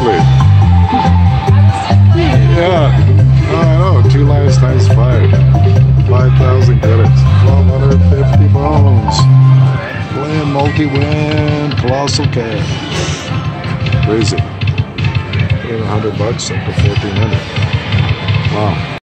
exactly. Yeah, I know. 2 lives times 5. 5,000 credits. 1,250 bones. Playing multi-win. Colossal cash. Crazy. $100 up to 1,400. Wow.